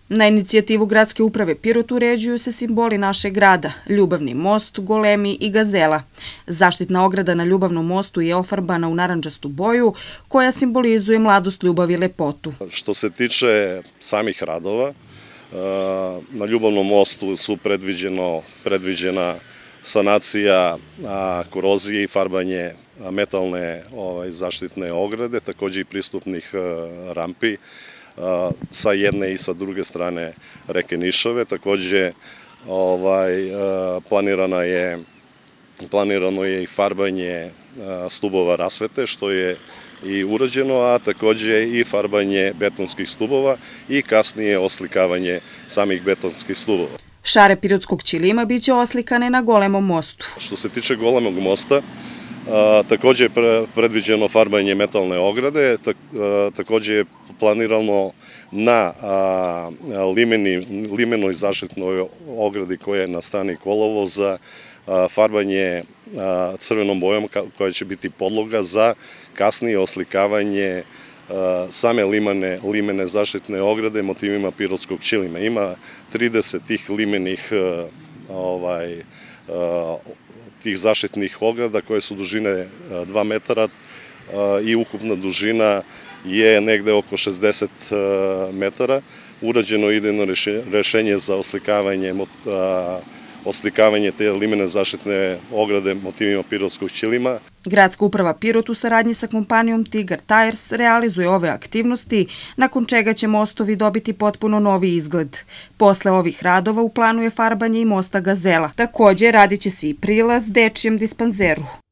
Na inicijativu Gradske uprave Pirot uređuju se simboli našeg grada, ljubavni most, golemi i gazela. Zaštitna ograda na ljubavnom mostu je ofarbana u narandžastu boju, koja simbolizuje mladost, ljubav i lepotu. Što se tiče samih radova, na ljubavnom mostu su predviđena sanacija korozije i farbanje metalne zaštitne ograde, takođe i pristupnih rampi sa jedne i sa druge strane reke Nišave. Takođe planirano je i farbanje stubova rasvete, što je i urađeno, a takođe i farbanje betonskih stubova i kasnije oslikavanje samih betonskih stubova. Šare pirotskog ćilima biće oslikane na golemom mostu. Što se tiče golemog mosta, takođe je predviđeno farbanje metalne ograde, takođe je planirano na limenoj zaštitnoj ogradi koja je na stani kolovoza farbanje crvenom bojom koja će biti podloga za kasnije oslikavanje same limene zaštitne ograde motivima pirotskog ćilima. Ima 30 tih limenih tih zaštitnih ograda koje su dužine 2 metara i ukupna dužina je negde oko 60 metara. Urađeno je idejno rešenje za oslikavanje te limene zaštitne ograde motivima pirotskog ćilima. Gradska uprava Pirot u saradnji sa kompanijom Tigar Tires realizuje ove aktivnosti, nakon čega će mostovi dobiti potpuno novi izgled. Posle ovih radova u planu je farbanje i mosta Gazela. Takođe, radit će se i prilaz dečijem dispanzeru.